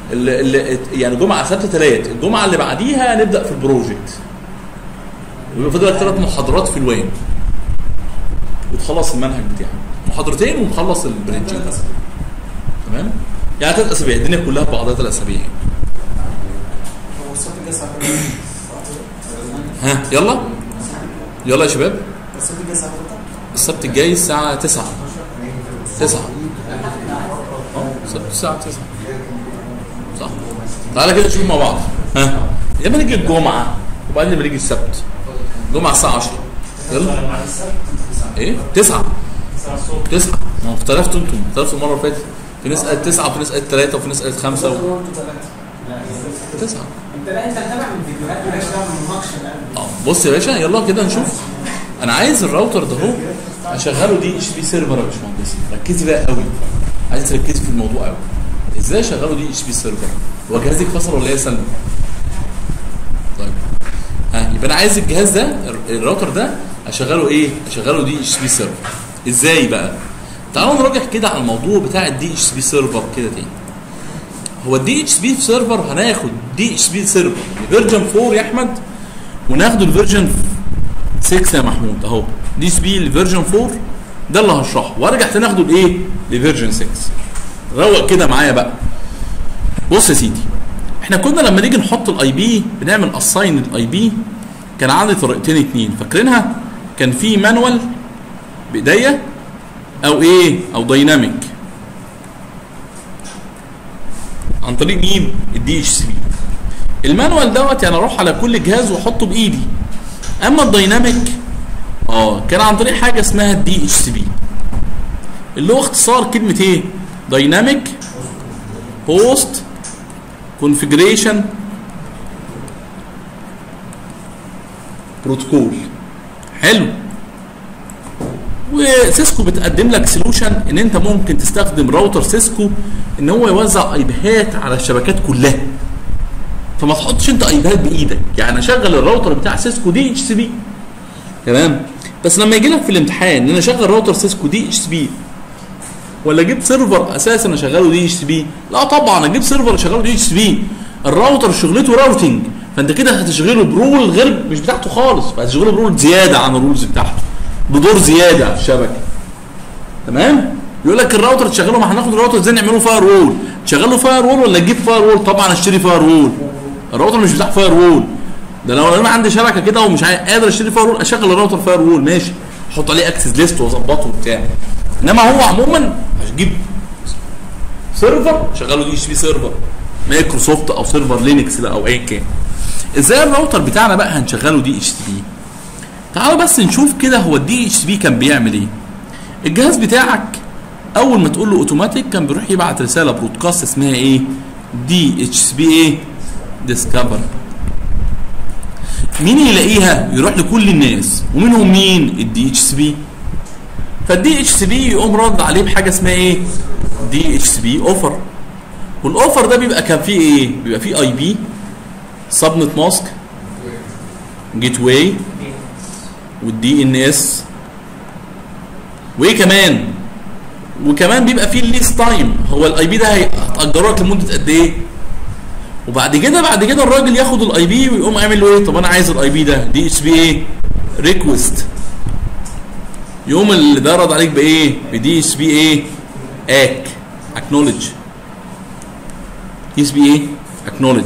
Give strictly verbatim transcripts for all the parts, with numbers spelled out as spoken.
اللي يعني جمعه سبت ثلاث، الجمعه اللي بعديها نبدا في البروجكت، ويبقى فاضل لك ثلاث محاضرات في الوين وتخلص المنهج بتاعك، محاضرتين ومخلص البريدجنج. تمام؟ يعني ثلاث اسابيع، الدنيا كلها ببعضها ثلاث اسابيع. ها يلا يلا يا شباب. السبت الجاي الساعة تسعة. تسعة اه السبت الساعة تسعة صح؟ تعالى كده نشوف مع بعض. ها لما نيجي الجمعة وبعدين لما نيجي السبت. الجمعة الساعة عشرة. يلا ايه؟ تسعة تسعة ما اختلفتوا انتم، اختلفتوا المرة اللي فاتت. في ناس قالت تسعة وفي ناس قالت ثلاثة وفي ناس قالت خمسة و... تسعة. انت لا انت متابع من الفيديوهات مالكش دعوه بالمناقشه الان. اه بص يا باشا يلا كده نشوف. انا عايز الراوتر ده اهو اشغله دي اتش بي سيرفر يا باشمهندس. ركزي بقى قوي، عايز تركزي في الموضوع قوي. ازاي اشغله دي اتش بي سيرفر؟ هو جهازك فصل ولا ايه يا سلمى؟ طيب ها يبقى انا عايز الجهاز ده الراوتر ده اشغله ايه؟ اشغله دي اتش بي سيرفر. ازاي بقى؟ تعالوا نراجع كده على الموضوع بتاع الدي اتش بي سيرفر كده تاني. هو الدي اتش بي سيرفر هناخد دي اتش بي سيرفر فيرجن أربعة يا احمد، وناخد الفيرجن ستة يا محمود اهو. دي اتش بي الفيرجن أربعة ده اللي هشرحه، وارجع تاني اخده لايه؟ لفيرجن ستة. روق كده معايا بقى. بص يا سيدي، احنا كنا لما نيجي نحط الاي بي بنعمل اساين الاي بي كان عندي طريقتين اتنين فاكرينها؟ كان في مانوال بايديا او ايه؟ او دايناميك عن طريق مين؟ الدي اتش سي بي. المانوال دوت يعني اروح على كل جهاز واحطه بايدي. اما الدايناميك اه كان عن طريق حاجه اسمها الدي اتش سي بي اللي هو اختصار كلمه ايه؟ دايناميك هوست كونفيجريشن بروتوكول. حلو. وسيسكو بتقدم لك سولوشن ان انت ممكن تستخدم راوتر سيسكو ان هو يوزع ايبيهات على الشبكات كلها. فما تحطش انت ايبيهات بايدك، يعني اشغل الراوتر بتاع سيسكو دي اتش سي بي تمام. بس لما يجي لك في الامتحان ان انا اشغل راوتر سيسكو دي اتش سي بي ولا اجيب سيرفر اساسا اشغله دي اتش سي بي؟ لا طبعا اجيب سيرفر اشغله دي اتش سي بي. الراوتر شغلته راوتنج، فانت كده هتشغله برول غير مش بتاعته خالص، فهتشغله برول زياده عن الرولز بتاعته، بدور زياده على الشبكه. تمام؟ يقول لك الراوتر تشغله، ما هناخد الراوتر ازاي نعمله فاير وول؟ تشغله فاير وول ولا تجيب فاير وول؟ طبعا اشتري فاير وول. الراوتر مش بتاع فاير وول. ده لو انا عندي شبكه كده ومش قادر اشتري فاير وول اشغل الراوتر فاير وول ماشي، احط عليه اكسس ليست واظبطه وبتاع. انما هو عموما هجيب سيرفر شغله دي اتش بي سيرفر مايكروسوفت او سيرفر لينكس بقى او ايا كان. ازاي الراوتر بتاعنا بقى هنشغله دي اتش تي بي؟ تعالوا بس نشوف كده هو الدي اتش بي كان بيعمل ايه. الجهاز بتاعك اول ما تقول له اوتوماتيك كان بيروح يبعت رساله برودكاست اسمها ايه؟ دي اتش بي ايه؟ ديسكفر. مين يلاقيها؟ يروح لكل الناس، ومنهم مين؟ الدي اتش سي بي. فالدي اتش سي بي يقوم رد عليه بحاجه اسمها ايه؟ دي اتش سي بي اوفر. والاوفر ده بيبقى كان فيه ايه؟ بيبقى فيه اي بي، سبنت ماسك، جيت واي، والدي ان اس، وايه كمان؟ وكمان بيبقى فيه الليست تايم، هو الاي بي ده هتاجره لك لمده قد ايه؟ وبعد كده بعد كده الراجل ياخد الاي بي ويقوم عامل له ايه؟ طب انا عايز الاي بي ده دي اتش بي ايه؟ ريكوست. يوم اللي ده رد عليك بايه؟ بدي اتش بي ايه؟ اك اكنولج. دي اتش بي ايه؟ اكنولج.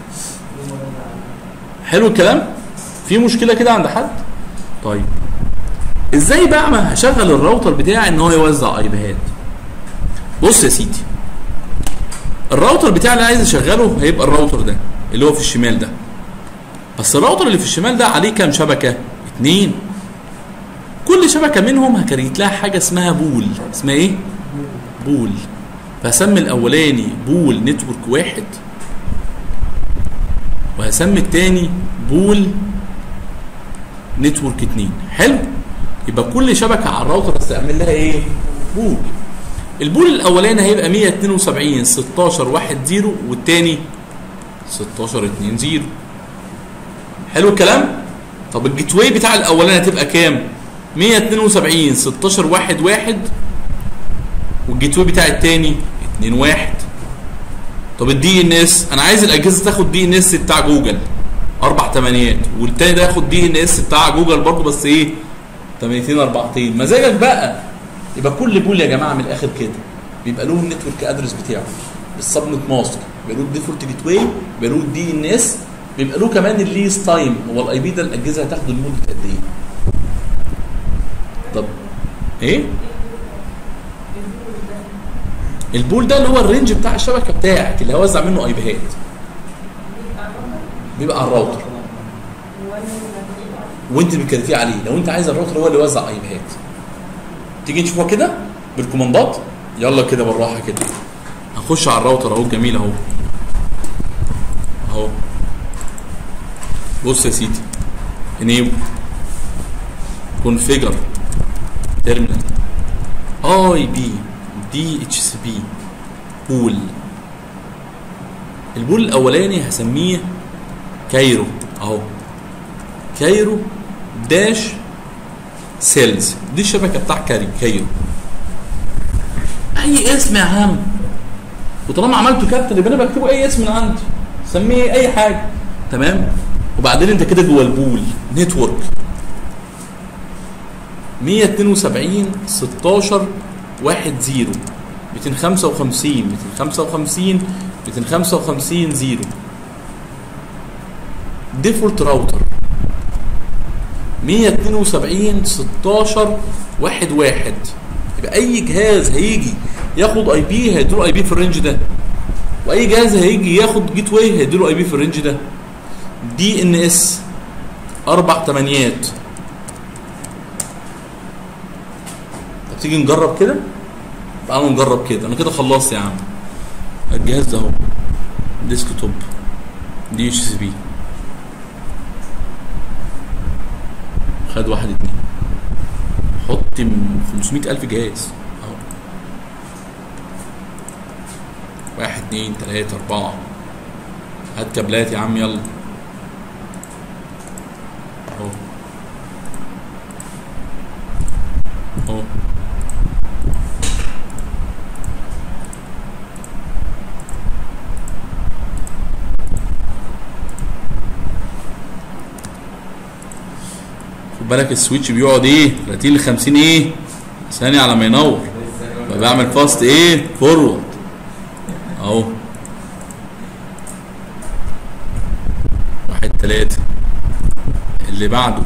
حلو الكلام؟ في مشكله كده عند حد؟ طيب ازاي بقى ما هشغل الراوتر بتاعي ان هو يوزع اي بيهات؟ بص يا سيدي، الراوتر بتاعي اللي عايز اشغله هيبقى الراوتر ده اللي هو في الشمال ده. بس الراوتر اللي في الشمال ده عليه كام شبكه؟ اتنين. كل شبكه منهم هكريت لها حاجه اسمها بول. اسمها ايه؟ بول. فهسمي الاولاني بول نتورك واحد، وهسمي الثاني بول نتورك اتنين. حلو؟ يبقى كل شبكه على الراوتر استعمل لها ايه؟ بول. البول الاولاني هيبقى مية اتنين وسبعين ستاشر واحد صفر، والثاني ستاشر اتنين صفر. حلو الكلام؟ طب الجيت واي بتاع الاولاني هتبقى كام؟ مية اتنين وسبعين ستاشر واحد واحد، والجيت واي بتاع الثاني اتنين واحد. طب الدي ان اس انا عايز الاجهزه تاخد دي ان اس بتاع جوجل اربع تمانيات، والتاني ده ياخد دي ان اس بتاع جوجل برضه بس ايه تمانيتين اربعتين، مزاجك بقى. يبقى كل بول يا جماعه من الاخر كده بيبقى له النتورك ادرس بتاعه بالسبنت ماسك، بيبقى له الديفولت جيت واي، بيبقى له الدي ان اس، بيبقى له كمان الليز تايم، هو الاي بي ده الاجهزه هتاخده لمده قد ايه؟ طب ايه؟ البول ده اللي هو الرينج بتاع الشبكه بتاعك اللي هوزع منه اي بيهات. بيبقى على الراوتر وانت بتكرتيه عليه، لو انت عايز الراوتر هو اللي يوزع اي بيهات. تيجي نشوفها كده بالكوماندات. يلا كده بالراحه كده. هنخش على الراوتر اهو الجميل اهو. اهو. بص يا سيدي. انيبل كونفيجر تيرمينال اي بي دي اتش سي بي بول. البول الاولاني هسميه كايرو اهو. كايرو داش سيلز، دي الشبكه بتاع كاري كايرو. اي اسم يا عم، وطالما عملته كابتن يبقى انا بكتبه اي اسم من عندي، سميه اي حاجه تمام. وبعدين انت كده جوه البول نتورك مية اتنين وسبعين ستاشر واحد زيرو ميتين خمسة وخمسين ميتين خمسة وخمسين ميتين خمسة وخمسين زيرو. ديفولت راوتر مية اتنين وسبعين ستاشر واحد واحد. يبقى اي جهاز هيجي ياخد اي بي هيديله اي بي في الرينج ده، واي جهاز هيجي ياخد جيت واي هيديله اي بي في الرينج ده. دي ان اس اربع تمانيات. طب تيجي نجرب كده؟ تعالوا نجرب كده. انا كده خلصت يا عم. الجهاز ده اهو ديسك توب دي اتش سي بي، خد واحد اتنين، حط خمسمية الف جهاز اهو. واحد اتنين تلاته اربعه. هات كابلات يا عم يلا اهو اهو. خد بالك السويتش بيقعد ايه تلاتين ل خمسين ايه ثانيه على ما ينور، فبعمل فاست ايه فورورد اهو. واحد تلاته اللي بعده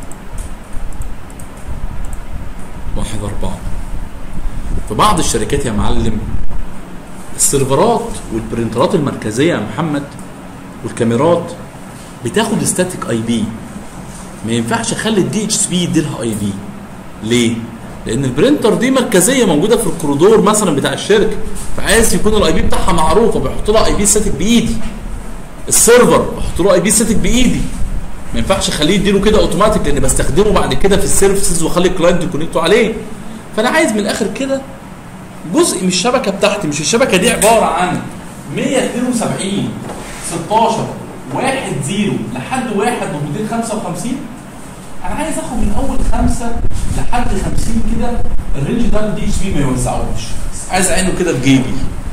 واحد اربعه. في بعض الشركات يا معلم السيرفرات والبرنترات المركزيه يا محمد والكاميرات بتاخد ستاتيك اي بي، ما ينفعش اخلي الدي اتش سي بي يديلها اي بي. ليه؟ لان البرنتر دي مركزيه موجوده في الكوريدور مثلا بتاع الشركه، فعايز يكون الاي بي بتاعها معروف وبيحط لها اي بي ستاتيك بايدي. السيرفر بحط له اي بي ستاتيك بايدي، ما ينفعش اخليه يديله كده اوتوماتيك لان بستخدمه بعد كده في السيرفيسز واخلي الكلاينت يكونكتوا عليه. فانا عايز من الاخر كده جزء من الشبكه بتاعتي، مش الشبكه دي عباره عن مية اتنين وسبعين ستاشر واحد زيرو لحد واحد وميتين خمسة وخمسين. انا عايز اخد من اول خمسه لحد خمسين كده الرينج ده الدي اتش بي ما يوزعوش، عايز اعينه كده في جيبي.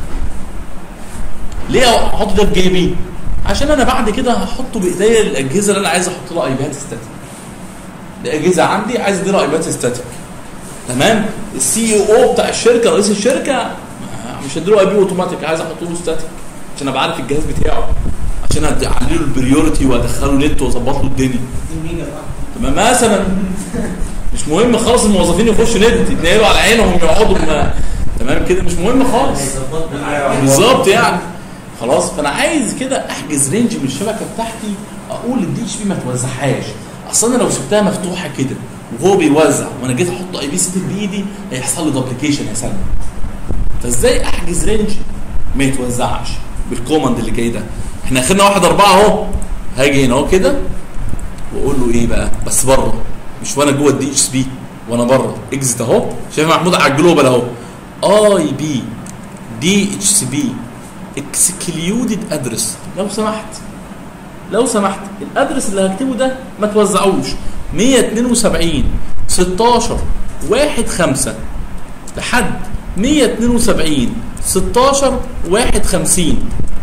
ليه احط ده في جيبي؟ عشان انا بعد كده هحطه بايديا للاجهزه اللي انا عايز احط لها ايباد ستاتيك. الاجهزه عندي عايز اديلها ايباد ستاتيك تمام. السي او بتاع الشركه رئيس الشركه مش هديله اي بي اوتوماتيك، عايز احط له ستاتيك عشان ابقى عارف الجهاز بتاعه، عشان اعلي له البريورتي وادخله نت واظبط له الدنيا تمام مثلا. مش مهم خالص الموظفين يخشوا نت يتنقلوا على عينهم يقعدوا تمام كده، مش مهم خالص بالظبط يعني خلاص. فانا عايز كده احجز رينج من الشبكه بتاعتي، اقول الدي اتش بي ما توزعهاش. اصل انا لو سبتها مفتوحه كده وهو بيوزع وانا جيت احط اي بي ستيك بايدي هيحصل لي دوبليكيشن يا سلمى. فازاي احجز رينج ما يتوزعش بالكوماند اللي جاي ده؟ احنا اخرنا واحد اربعه اهو. هاجي هنا اهو كده واقول له ايه بقى بس بره، مش وانا جوه الدي اتش بي وانا بره. اكزت اهو، شايف محمود على الجلوبال اهو. اي بي دي اتش سي بي اكسكليودد ادرس. لو سمحت لو سمحت الادرس اللي هكتبه ده ما توزعوش. مية اتنين وسبعين ستاشر واحد خمسة لحد مية اتنين وسبعين ستاشر واحد خمسين.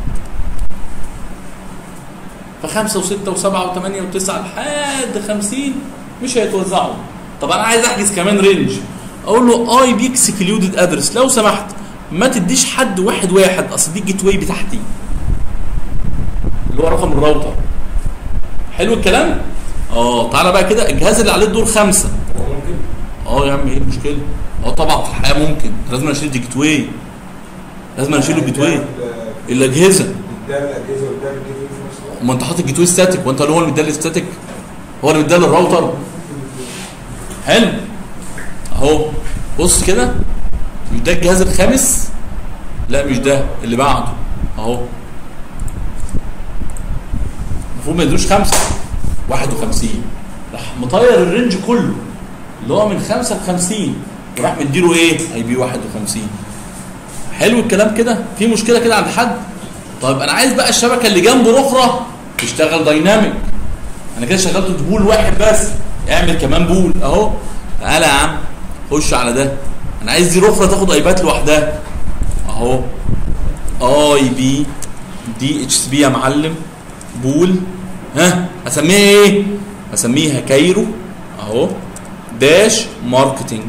فخمسه وسته وسبعه وثمانيه وتسعه لحد خمسين مش هيتوزعوا. طب انا عايز احجز كمان رينج، اقول له اي بي اكسكلودد ادرس لو سمحت ما تديش حد واحد واحد، اصل دي الجيت واي بتاعتي اللي هو رقم الراوتر. حلو الكلام؟ اه تعالى بقى كده الجهاز اللي عليه الدور خمسه. هو ممكن؟ اه يا عم ايه المشكله؟ اه طبعا في الحقيقه ممكن، لازم اشيل الجيت واي، لازم اشيل الجيت واي. الاجهزه قدام الاجهزه وقدام الجيت واي في نفس الوقت. ما انت حاطط الجيت واي ستاتيك، وانت اللي هو اللي مديها الستاتيك، هو اللي مديها للراوتر. حلو اهو بص كده، مش ده الجهاز الخامس؟ لا مش ده، اللي بعده اهو. المفروض ما يدوش خمسه، واحد وخمسين، راح مطير الرينج كله اللي هو من خمسه ل خمسين وراح مديله ايه؟ اي بي واحد وخمسين. حلو الكلام كده؟ في مشكله كده عند حد؟ طيب انا عايز بقى الشبكه اللي جنب الاخرى تشتغل دايناميك. انا كده شغلت بول واحد بس، اعمل كمان بول اهو. تعالى يا عم خش على ده، انا عايز دي الاخرى تاخد ايبات لوحدها اهو. اي بي دي اتش بي يا معلم بول، ها هسميها ايه؟ هسميها كايرو اهو داش ماركتنج.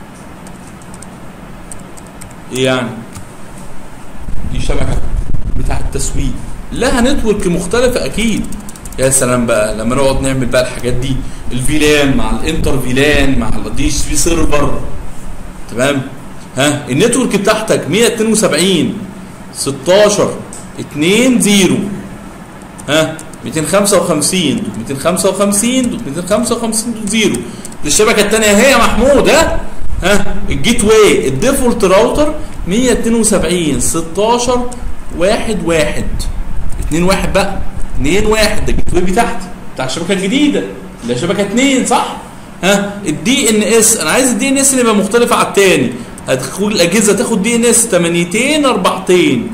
ايه يعني؟ دي شبكه بتاع التسويق لها نتورك مختلفه اكيد. يا سلام بقى لما نقعد نعمل بقى الحاجات دي، الفيلان مع الانتر فيلان مع الدي اتش بي سيرفر، تمام؟ ها النتورك بتاعتك مية واتنين وسبعين ستاشر اتنين صفر، ها ميتين وخمسة وخمسين ميتين وخمسة وخمسين ميتين وخمسة وخمسين صفر. الشبكه الثانيه اهي يا محمود، ها ها الجيت واي الديفولت راوتر مية واتنين وسبعين ستاشر واحد واحد اتنين واحد بقى اتنين واحد، ده الجيت واي بتاعتي بتاع الشبكه الجديده اللي هي شبكه اتنين صح؟ ها الدي ان اس انا عايز الدي ان اس اللي يبقى مختلف على الثاني، هتدخل الاجهزه تاخد دي ان اس تمنيتين اربعتين.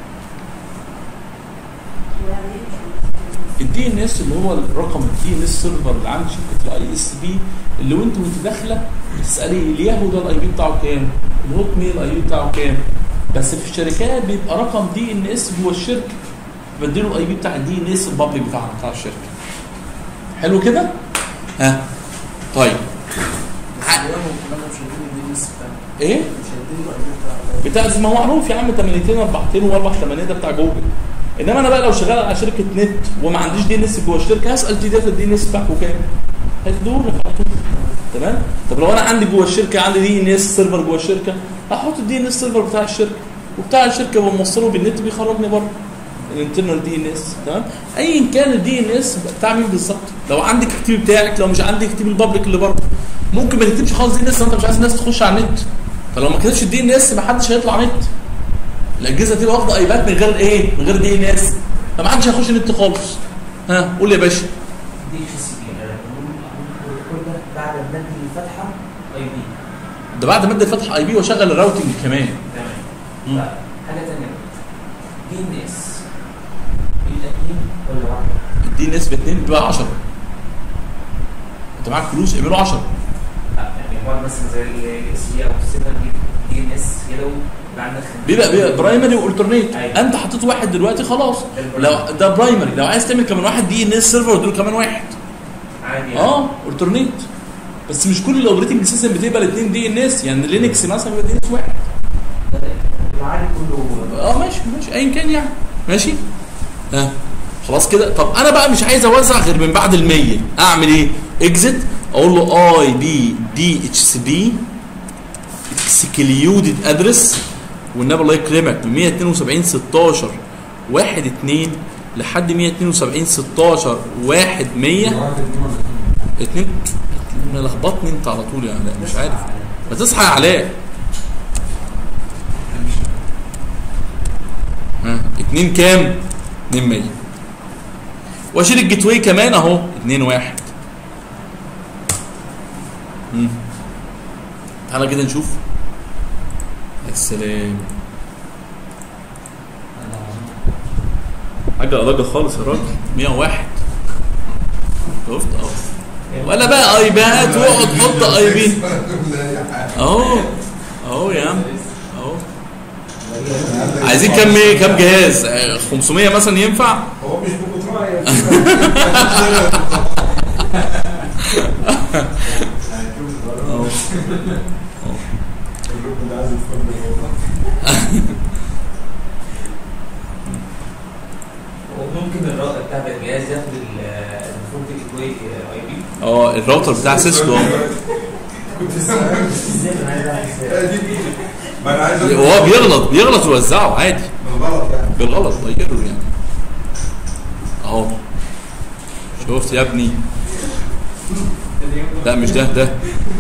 الدي ان اس اللي هو الرقم الدي ان اس سيرفر اللي عند شركه الاي اس بي، اللي وانت وانت داخله تسالي الياهو ده الاي بي بتاعه كام؟ الهوت ميل الاي بي بتاعه كام؟ بس في الشركات بيبقى رقم دي ان اس جوه الشركه، بديله الاي بي بتاع الدي ان اس البابليك بتاعها بتاع الشركه. حلو كده؟ ها طيب ايه؟ بتاع ما هو معروف يا عم تمنيتين اربعتين واربع ثمانية ده بتاع جوجل. انما انا بقى لو شغال على شركه نت وما عنديش دي ان اس جوه الشركه هسال دي داتا الدي ان اس بتاعته كام؟ هيدوه لك على طول. تمام؟ طب لو انا عندي جوه الشركه عندي دي ان اس سيرفر جوه الشركه هحط الدي ان اس سيرفر بتاع الشركه، وبتاع الشركه بموصله بالنت بيخرجني بره الانترنال دي ان اس. تمام؟ ايا كان الدي ان اس بتاع مين بالظبط. لو عندك الكتيب بتاعك، لو مش عندك الكتيب البابليك اللي بره. ممكن ما تكتبش خالص دي ان اس، انت مش عايز الناس تخش على النت. فلو ما كتبش الدي ان اس ما حدش هيطلع نت. الاجهزه دي واخده ايباد من غير ايه؟ من غير دي ان اس، فما حدش هيخش النت خالص. ها قول يا باشا. دي اتش بي كل ده بعد ما ندي الفتحه اي بي. ده بعد ما ادي الفتحه اي بي واشغل الراوتنج كمان. تمام. حاجه ثانيه دي ان اس الاثنين ولا واحده؟ الدي ان اس باثنين بتبقى عشرة. انت معاك فلوس اعمله عشرة. يعني هو مثلا زي الاس بي او السيفن دي ان اس يلو بيبقى بيبقى برايمري والترنيت. أيوة. انت حطيت واحد دلوقتي خلاص، لو ده برايمري لو عايز تعمل كمان واحد دي ان اس سيرفر ودول كمان واحد عادي يعني. اه والترنيت. بس مش كل الاوبريتنج سيستم بتقبل اثنين دي ان اس، يعني لينكس مثلا بيبقى دي ان اس واحد. العادي كله اه ماشي ماشي ايا كان يعني ماشي. ها آه. خلاص كده. طب انا بقى مش عايز اوزع غير من بعد ال مية، اعمل ايه؟ اكزit اقول له اي بي دي اتش سي بي اكسكليودد ادرس، والنبي الله يكرمك من مية واتنين وسبعين ستاشر واحد اتنين لحد مية واتنين وسبعين ستاشر واحد مية اتنين. لخبطني انت على طول يا علاء، مش عارف ما تصحى يا علاء. ها اتنين كام؟ اتنين مية. واشيل الجيت واي كمان اهو اتنين واحد. امم تعالى كده نشوف. السلام. حاجه قلقه خالص يا راجل. مية وواحد شفت اهو. ولا بقى ايباد واقعد حط اي بي اهو اهو يا عم اهو. عايزين كام ايه كام جهاز؟ خمسمية مثلا ينفع؟ هو مش بكترها حاجه وممكن الراوتر بتاع الجهاز ياخد المفروض الجوي اي بي. اه الراوتر بتاع سيسكو ازاي انا عايز اعمل ازاي؟ ما انا عايز هو بيغلط بيغلط ويوزعه عادي غلط يعني بالغلط غيره يعني. اهو شفت يا ابني؟ لا مش ده ده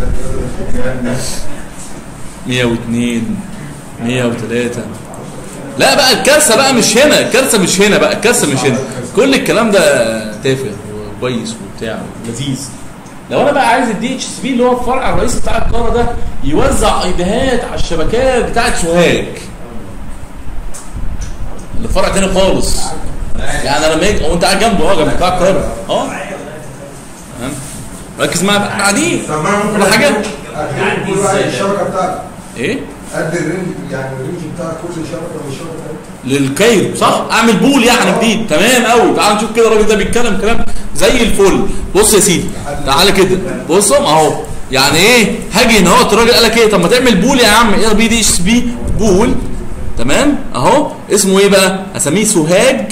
مية واتنين مية وتلاتة. لا بقى الكارثه بقى مش هنا، الكارثه مش هنا بقى، الكارثه مش هنا. كل الكلام ده تافه وكويس وبتاع لذيذ. لو انا بقى عايز الدي اتش سي بي اللي هو الفرع الرئيسي بتاع القاره ده يوزع ايبيهات على الشبكات بتاعت سوهاج اللي فرع تاني خالص، يعني لما يجي وانت قاعد جنبه اه جنب بتاع القاهره اه تمام. ركز معايا بقى، احنا قاعدين كل حاجه كل واحد الشبكه بتاعته ايه قد الرينج، يعني الرينج بتاع كل شبكه والشبكه للكايرو صح. اعمل بول يعني جديد تمام قوي. تعال نشوف كده الراجل ده بيتكلم كلام زي الفل. بص يا سيدي تعالى كده بصوا اهو، يعني ايه هاجي هنا اهو الراجل قال لك ايه؟ طب ما تعمل بول يا عم ايه بي دي اتش بي بول تمام اهو. اسمه ايه بقى؟ اسميه سوهاج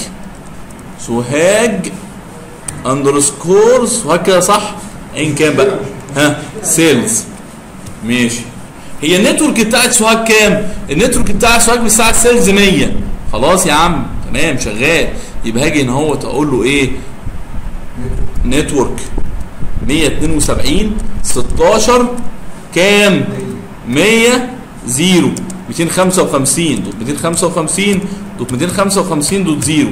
سوهاج اندرسكور سوهاج كده صح؟ ايا كان بقى ها سيلز ماشي. هي النتورك بتاعت سوهاج كام؟ النتورك بتاعت سوهاج بتاعت سيلز مية. خلاص يا عم تمام شغال. يبقى هاجي هنا اهو اقول له ايه؟ نتورك مية اتنين وسبعين ستاشر كام؟ مية زيرو ميتين خمسة وخمسين دوت ميتين خمسة وخمسين دوت ميتين خمسة وخمسين دوت زيرو.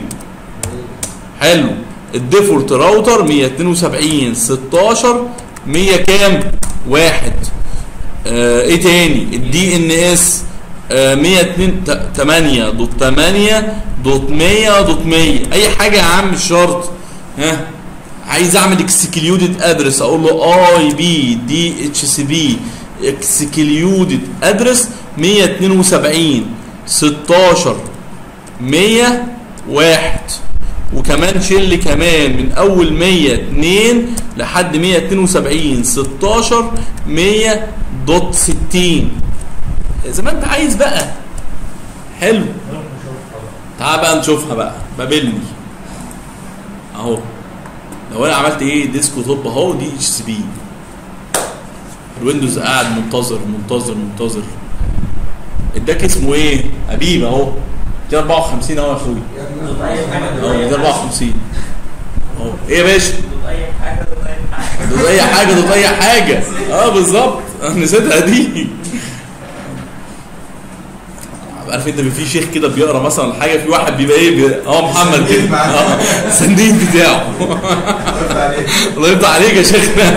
حلو. الديفولت راوتر مية اتنين وسبعين ستاشر مية كام؟ واحد. آه ايه تاني؟ الدي ان اس آه مية اتنين تمانية دوت تمانية دوت مية دوت مية. اي حاجه يا عم مش شرط. ها عايز اعمل اكسكليودد ادرس اقول له اي بي دي اتش سي بي اكسكليودد ادرس مية اتنين وسبعين ستاشر مية واحد. وكمان شيل كمان من اول مية اتنين لحد مية اتنين وسبعين ستاشر مية دوت ستين زي ما انت عايز بقى. حلو. تعال بقى نشوفها بقى. بابلني اهو. لو انا عملت ايه؟ ديسكو توب اهو دي اتش سي بي. الويندوز قاعد منتظر منتظر منتظر. اداك اسمه ايه؟ حبيب اهو ميتين اربعة وخمسين اهو يا اخويا. اهو ميتين اربعة وخمسين اهو. ايه يا باشا؟ دوت اي حاجه دوت اي حاجه اه بالظبط نسيتها دي. عارف انت في شيخ كده بيقرا مثلا حاجه في واحد بيبقى ايه اه محمد كده اه السندين بتاعه. الله يرضى عليك يا شيخنا.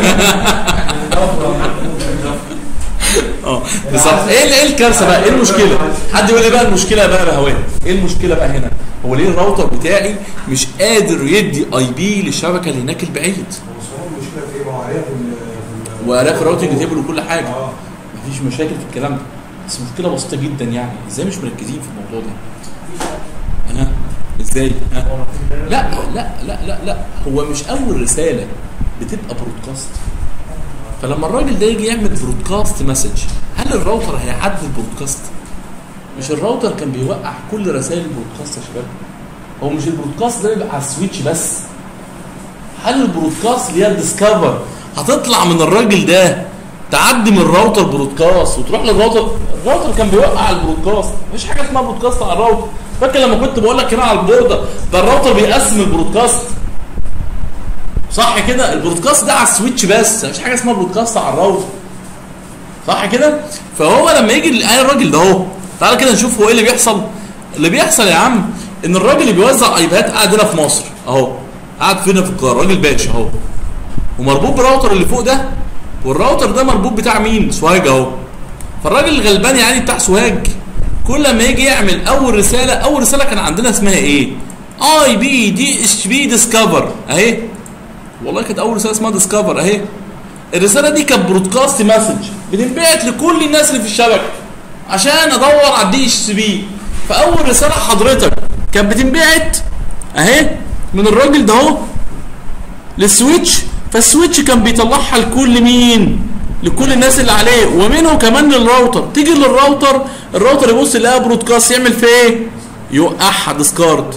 اه بالظبط. ايه ايه الكارثه بقى؟ ايه المشكله؟ حد يقول لي بقى المشكله بقى بهواه. ايه المشكله بقى هنا؟ هو ليه الراوتر بتاعي مش قادر يدي اي بي للشبكه اللي هناك البعيد؟ المشكله في ايه؟ ما هو عليها في والاف راوتنج تيبل وكل حاجه. مفيش مشاكل في الكلام ده، بس مشكله بسيطه جدا. يعني ازاي مش مركزين في الموضوع ده؟ ها ازاي؟ ها لا لا لا لا لا هو مش اول رساله بتبقى برودكاست. فلما الراجل ده يجي يعمل برودكاست مسج، هل الراوتر هيعدي البرودكاست؟ مش الراوتر كان بيوقع كل رسائل البرودكاست يا شباب؟ هو مش البرودكاست ده بيبقى على السويتش بس؟ هل البرودكاست اللي هي الديسكفر هتطلع من الراجل ده تعدي من الراوتر برودكاست وتروح للراوتر؟ الراوتر كان بيوقع البرودكاست. مفيش حاجه اسمها برودكاست على الراوتر. فاكر لما كنت بقول لك هنا على البورده ده الراوتر بيقسم البرودكاست صح كده؟ البرودكاست ده على السويتش بس، مفيش حاجه اسمها برودكاست على الراوتر صح كده؟ فهو لما يجي الراجل ده اهو، تعالى كده نشوف هو ايه اللي بيحصل. اللي بيحصل يا عم ان الراجل اللي بيوزع ايباد قاعد هنا في مصر اهو، قاعد فينا في القاهره، راجل باشا اهو، ومربوط بالراوتر اللي فوق ده، والراوتر ده مربوط بتاع مين؟ سوهاج اهو. فالراجل الغلبان يعني بتاع سوهاج كل ما يجي يعمل اول رساله، اول رساله كان عندنا اسمها ايه؟ اي بي دي اتش بي ديسكفر اهي. والله كانت اول رساله اسمها ديسكفر اهي. الرساله دي كانت برودكاست مسج بتنبعت لكل الناس اللي في الشبكه عشان ادور على الدي اتش سي بي. فاول رساله حضرتك كانت بتنبعت اهي من الراجل ده اهو للسويتش، فالسويتش كان بيطلعها لكل مين؟ لكل الناس اللي عليه، ومنه كمان للراوتر. تيجي للراوتر، الراوتر يبص يلاقيها برودكاست، يعمل فيه ايه؟ يوقعها ديسكارد.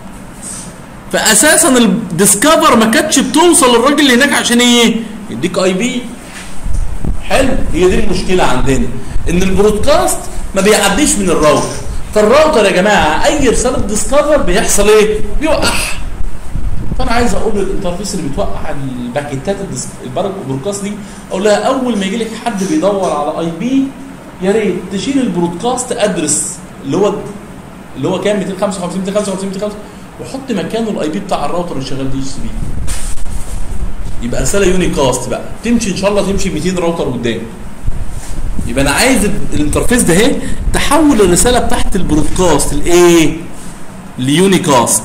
فاساسا الديسكفر ما كانتش بتوصل للراجل اللي هناك عشان ايه؟ يديك اي بي. حلو، هي دي المشكله عندنا، ان البرودكاست ما بيعديش من الراوتر. فالراوتر يا جماعه اي رساله ديسكفر بيحصل ايه؟ بيوقعها. فانا عايز اقول للانترفيس اللي بتوقع الباكيتات البرودكاست دي، اقول لها اول ما يجي لك حد بيدور على اي بي، يا ريت تشيل البرودكاست ادرس اللي هو اللي هو كام مئتين وخمسة وخمسين مئتين وخمسة وخمسين مئتين وخمسة وخمسين، وحط مكانه الاي بي بتاع الراوتر اللي شغال دي اتش سي بي. يبقى رساله يونيكاست بقى تمشي ان شاء الله، تمشي مئتين راوتر قدام. يبقى انا عايز الانترفيس ده اهي تحول الرساله بتاعت البرودكاست لايه؟ ليونيكاست.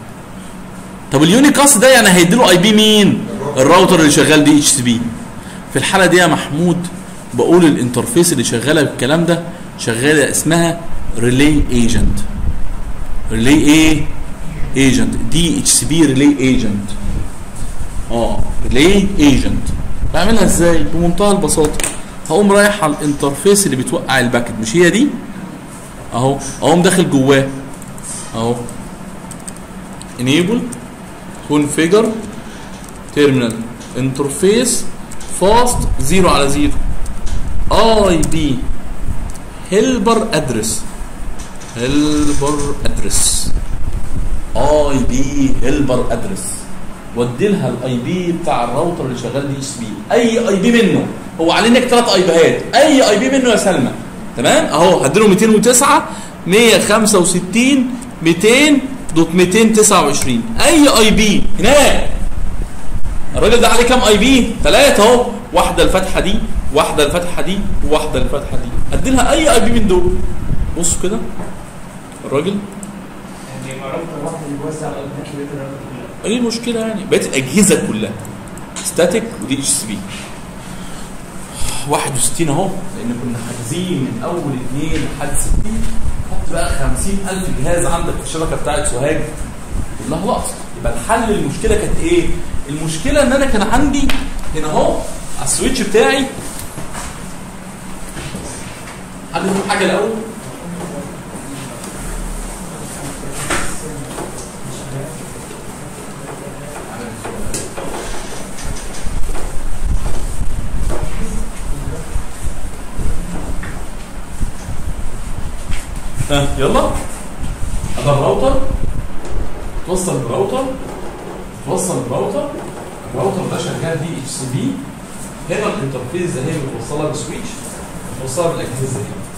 طب اليونيكاست ده يعني هيدي له اي بي مين؟ الراوتر اللي شغال دي اتش سي بي. في الحاله دي يا محمود بقول الانترفيس اللي شغاله بالكلام ده شغاله اسمها ريلي ايجنت. ريلي ايه؟ ايجنت، دي اتش سي بي ريلي ايجنت. اه ريلي ايجنت. بعملها ازاي؟ بمنتهى البساطه، هقوم رايح على الانترفيس اللي بتوقع الباكت، مش هي دي؟ اهو، اقوم داخل جواه اهو enable configure terminal interface fast زيرو على زيرو اي بي helper address helper address اي بي helper address، وادي لها الاي بي بتاع الراوتر اللي شغال دي اتش بي. اي اي بي منه، هو عليه انك ثلاث اي بيات، اي اي بي منه يا سلمى. تمام اهو، هديله مئتين وتسعة مئة وخمسة وستين مئتين دوت مئتين وتسعة وعشرين، اي اي بي هناك. الراجل ده عليه كام اي بي؟ ثلاثه اهو، واحده الفتحه دي، واحده الفتحه دي، وواحده الفتحه دي. ادي لها اي اي بي من دول. بصوا كده الراجل يعني راوتر واحد بيوزع الايبيات اللي بين الراوتر كلها. ايه المشكله يعني؟ بقت الاجهزه كلها ستاتيك ودي اتش سي بي. واحد وستين اهو، لان كنا حاجزين من اول اثنين لحد ستين. حط بقى خمسين ألف جهاز عندك في الشبكه بتاعت سوهاج كلها لقط. يبقى الحل المشكله كانت ايه؟ المشكله ان انا كان عندي هنا اهو على السويتش بتاعي. حد يقول حاجه الاول؟ ها يلا، هذا الراوتر توصل بالراوتر، توصل بالراوتر، الراوتر ده شغال دي اتش سي بي. هنا الانترفيس ده هي بتوصلها بالسويتش، بتوصلها بالاجهزه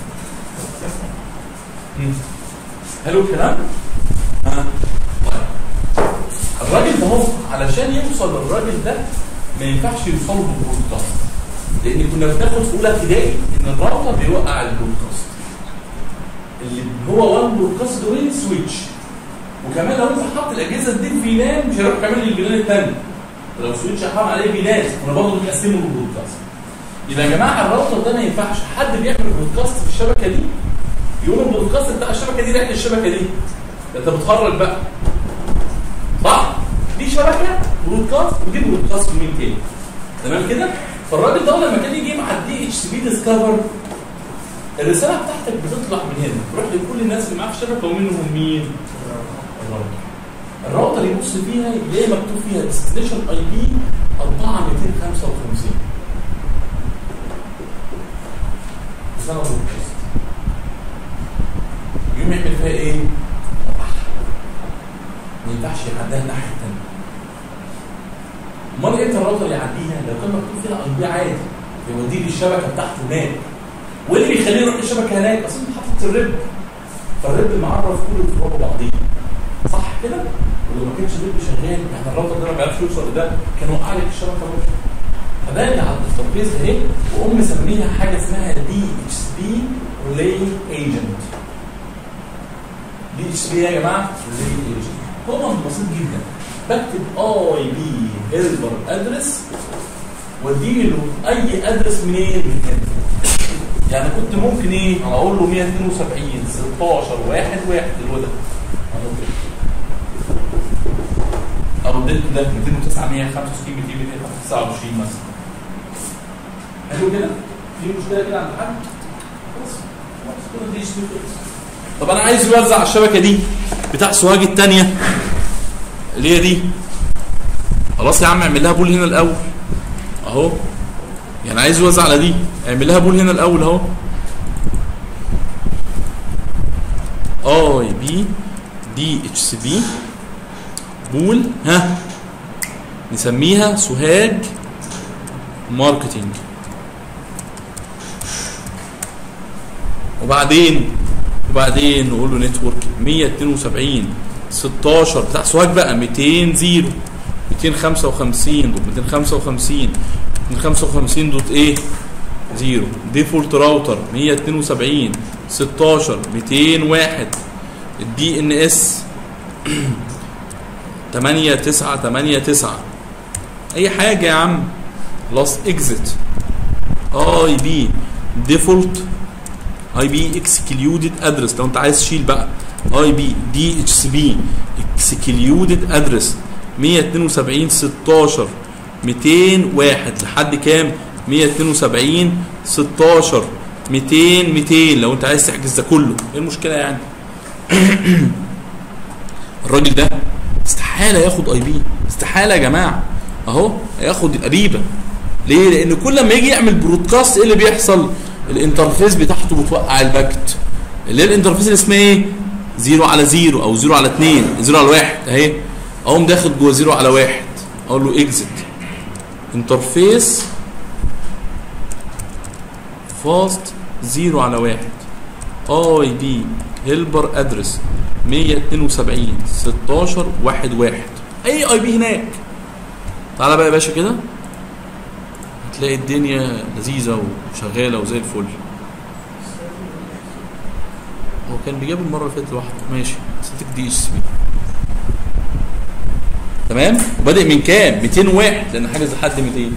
دي. حلو الكلام؟ ها طيب، الراجل ده هو علشان يوصل للراجل ده ما ينفعش يوصله بالبرودكاست، لان كنا بناخد في اولى ابتدائي ان الراوتر بيوقع البرودكاست اللي هو وان برودكاست دوين سويتش. وكمان لو انت حاطط الاجهزه دي في فيلان مش هيروح كمان للفيلان الثاني. لو سويتش حاطط عليه فيلان كنا برضه بنقسمه بالبرودكاست. يبقى يا جماعه الراوتر ده ما ينفعش حد بيعمل برودكاست في الشبكه دي يقول البرودكاست بتاع الشبكه دي رايح للشبكه دي. ده انت بتخرج بقى. صح؟ دي شبكه برودكاست ودي برودكاست مين تاني. تمام كده؟ فالراجل ده لما كان يجي مع الدي اتش سي بي ديسكفر، الرساله بتاعتك بتطلع من هنا تروح لكل الناس اللي معاك في الشبكه، ومنهم مين؟ الراوتر. الراوتر يبص فيها يلاقي مكتوب فيها ديستنيشن اي بي أربعة مئتين وخمسة وخمسين. رساله برودكاست. يقوم يعمل فيها ايه؟ ما ينفعش يعديها الناحيه الثانيه. امال امتى الراوتر يعديها؟ لو كان مكتوب فيها اي بي عادي يوديه للشبكه بتاعته هناك. واللي بيخليه يروح الشبكه هناك اصلا حاطط الرب، فالرب معرف كل الفروع بعضيه. صح كده؟ ولو ما كانش الرب شغال يعني الراوتر ده ما بيعرفش يوصل لده، كان وقع لك الشبكه برضه. فده اللي على الترابيزه اهي، وقوم مسميها حاجه اسمها دي اتش بي ريلي ايجنت. دي اتش بي يا جماعه ريلي ايجنت. طبعا بسيط جدا، بكتب اي بي هيلبر ادرس واديله اي ادرس منين؟ من هنا. يعني كنت ممكن ايه اقول له مئة واثنين وسبعين ستاشر واحد واحد اللي هو ده. او اديت ده مئتين وتسعة مية وخمسة وستين مئتين مئتين وتسعة وعشرين مثلا. حلو كده؟ في مشكله كده عند حد؟ خلاص كل دي سميث. طب انا عايز يوزع الشبكه دي بتاع سوهاج الثانيه اللي هي دي. خلاص يا عم اعمل لها بول هنا الاول اهو. يعني عايز يوزع على دي، اعمل لها بول هنا الاول اهو. اي بي دي اتش سي بي بول، ها نسميها سوهاج ماركتينج. وبعدين وبعدين نقول له نتورك مية اتنين وسبعين ستاشر بتاع سوهاج بقى مئتين زيرو مئتين وخمسة وخمسين دوت مئتين وخمسة وخمسين مئتين وخمسة وخمسين دوت ايه زيرو. ديفولت راوتر مية اتنين وسبعين ستاشر مئتين وواحد. الدي ان اس تمانية تسعة تمانية تسعة اي حاجه يا عم. خلاص اكزت اي بي ديفولت اي بي اكسكليودد ادرس. لو انت عايز تشيل بقى اي بي دي اتش سي بي اكسكليودد ادرس مية اتنين وسبعين ستاشر مئتين وواحد لحد كام؟ مية اتنين وسبعين ستاشر مئتين مئتين. لو انت عايز تحجز ده كله ايه المشكله يعني؟ الراجل ده استحاله ياخد اي بي، استحاله يا جماعه اهو هياخد القريبه. ليه؟ لان كل ما يجي يعمل برودكاست ايه اللي بيحصل؟ الانترفيس بتاعته بتوقع الباكت اللي هي الانترفيس اللي اسمها ايه؟ زيرو على زيرو او زيرو على اتنين زيرو على واحد اهي. اقوم داخل جوه زيرو على واحد اقول له اكزت انترفيس فاست زيرو على واحد اي بي هيلبر ادرس مية اتنين وسبعين ستاشر واحد واحد اي اي بي هناك. تعالى بقى يا باشا كده هتلاقي الدنيا لذيذه وشغاله وزي الفل. هو كان بيجيب المره اللي فاتت لوحده ماشي. ستك دي اتش سي بي تمام. وبادئ من كام؟ مئتين وواحد لان حاجز لحد مئتين.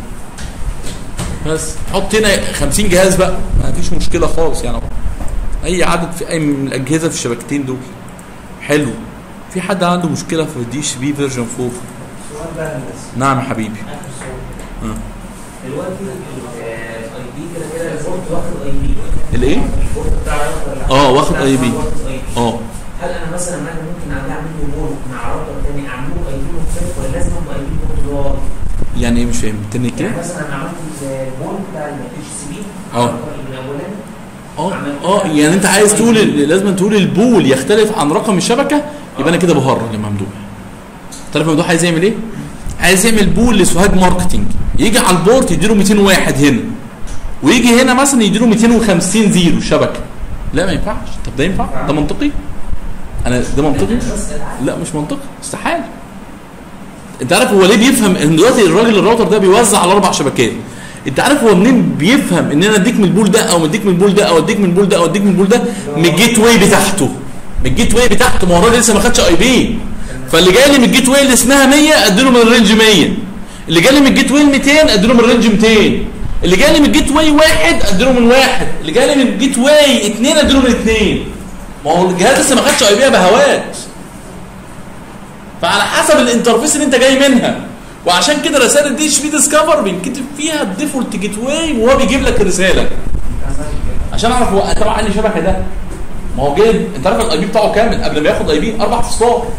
بس حط هنا خمسين جهاز بقى ما فيش مشكله خالص يعني. اي عدد في اي من الاجهزه في الشبكتين دول حلو. في حد عنده مشكله في الدي اتش بي فيرجن فور؟ سؤال بقى بس. نعم يا حبيبي. اه دلوقتي الاي بي كده كده البورت واخد اي بي. الايه؟ البورت بتاع الراوتر اه واخد اي بي. اه هل انا مثلا انا ممكن اعمل له بورت مع راوتر ثاني اعمل له اي بي مختلف ولا لازم اي بي بورت واحد؟ يعني ايه مش فاهم تاني كده؟ يعني مثلا انا عملت البورت بتاع الاتش سي بي اه الاولاني اه اه يعني انت عايز تقول لازم تقول البول يختلف عن رقم الشبكه يبقى انا كده بهرج يا ممدوح. تعرف ممدوح عايز يعمل ايه؟ عايز يعمل بول لسوهاج ماركتنج يجي على البورت يديله مئتين وواحد هنا ويجي هنا مثلا يديله مئتين وخمسين زيرو شبكه. لا ما ينفعش. طب ده ينفع؟ ده منطقي؟ انا ده منطقي؟ لا مش منطقي استحاله. انت عارف هو ليه بيفهم ان دلوقتي الراجل الراوتر ده بيوزع على اربع شبكات؟ انت عارف هو منين بيفهم ان انا اديك من البول ده او اديك من البول ده او اديك من البول ده او اديك من البول ده؟ من الجيت واي بتاعته. من الجيت واي بتاعته. ما هو الراجل لسه ما خدش اي بي. فاللي جاي لي من الجيت واي اللي اسمها مية اديله من الرينج مية. اللي جاي لي من الجيت واي مئتين اديله من الرينج مئتين. اللي جاي لي من الجيت واي واحد اديله من واحد. اللي جاي لي من الجيت واي اثنين اديله من اثنين. ما هو الجهاز لسه ما خدش اي بي بهوات. فعلى حسب الانترفيس اللي انت جاي منها. وعشان كده رساله دي اتش بي ديسكفر بينكتب فيها الديفولت جيت واي وهو بيجيب لك الرساله عشان اعرف هو تبع انهي شبكه ده. ما هو جاي انت عارف الاي بي بتاعه كامل قبل ما ياخد اي بي اربع اصفار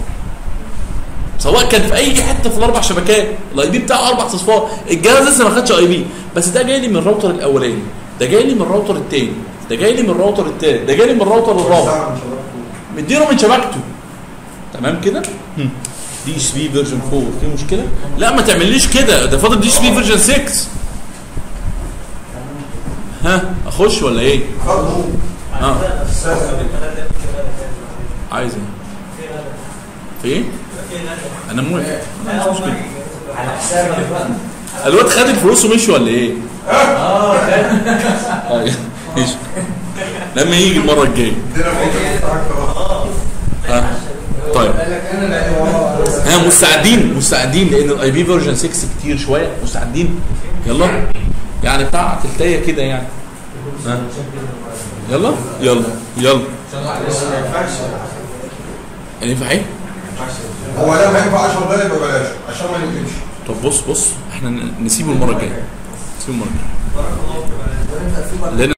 سواء كان في اي حته في الاربع شبكات. الاي بي بتاعه اربع اصفار. الجهاز لسه ما خدش اي بي بس ده جاي لي من الراوتر الاولاني ده جاي لي من الراوتر الثاني ده جاي لي من الراوتر الثالث ده جاي لي من الراوتر الرابع مديله من شبكته. تمام كده؟ دي اتش بي فيرجن فور في مشكله؟ لا ما تعمليش كده ده فاضل دي اتش بي فيرجن ستة. ها اخش ولا ايه؟ اه عايز ايه؟ في ايه؟ انا موافق مش مشكله. على حسابك بقى. الواد خد الفلوس ومشي ولا ايه؟ اه طيب ماشي لما يجي المره الجايه. ها طيب ها مستعدين مستعدين لان الاي بي فيرجن ستة كتير شويه. مستعدين؟ يلا يعني بتاع تلتايه كده يعني. ها يلا يلا يلا. ينفع ايه؟ هو لما ينفع عشر دقايق يبقى بلاش عشان ما نكتبش. طب بص بص احنا نسيبه المره الجايه، نسيبه المره الجايه لان